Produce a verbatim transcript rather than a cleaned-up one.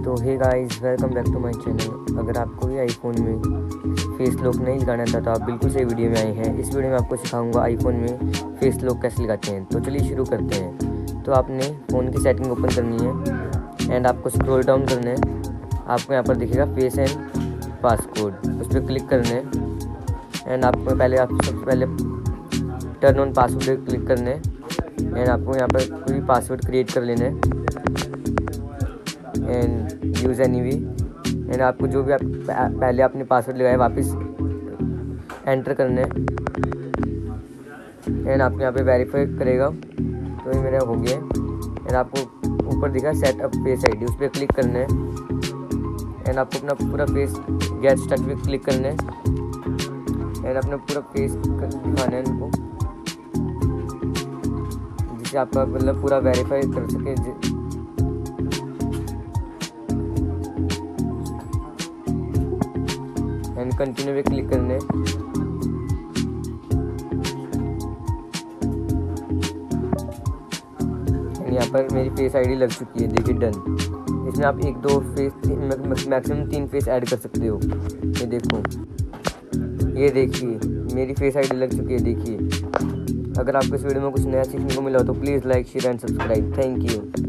तो hey guys, welcome back to my channel. अगर आपको भी आईफोन में फेस लॉक नहीं लगाना था तो आप बिल्कुल सही वीडियो में आए हैं। इस वीडियो में आपको सिखाऊंगा आईफोन में फेस लॉक कैसे लगाते हैं। तो चलिए शुरू करते हैं। तो आपने फ़ोन की सेटिंग ओपन करनी है एंड आपको स्क्रॉल डाउन करना है। आपको यहाँ पर दिखेगा फेस एंड पासकोड, उस पर क्लिक करना है एंड आपको पहले आप सबसे पहले टर्न ऑन पासवर्ड पर क्लिक करना है एंड आपको यहाँ पर कोई पासवर्ड क्रिएट कर लेना है and use anyway and आपको जो भी आप पहले आपने पासवर्ड लगाया वापस एंटर करना है एंड आपको यहाँ पे वेरीफाई करेगा। तो ये मेरा हो गया एंड आपको ऊपर दिखा सेट अप फेस आईडी, उस पर क्लिक करना है एंड आपको अपना पूरा फेस गेट स्टार्ट पे क्लिक करना है एंड अपना पूरा फेस दिखाना है इनको, जिससे आपका मतलब पूरा वेरीफाई कर सके। एंड कंटिन्यू पे क्लिक करने एंड यहाँ पर मेरी फेस आईडी लग चुकी है, देखिए डन। इसमें आप एक दो फेस मैक्सिमम तीन फेस ऐड कर सकते हो। ये देखो, ये देखिए मेरी फेस आईडी लग चुकी है। देखिए, अगर आपको इस वीडियो में कुछ नया सीखने को मिला हो तो please like share and subscribe. Thank you.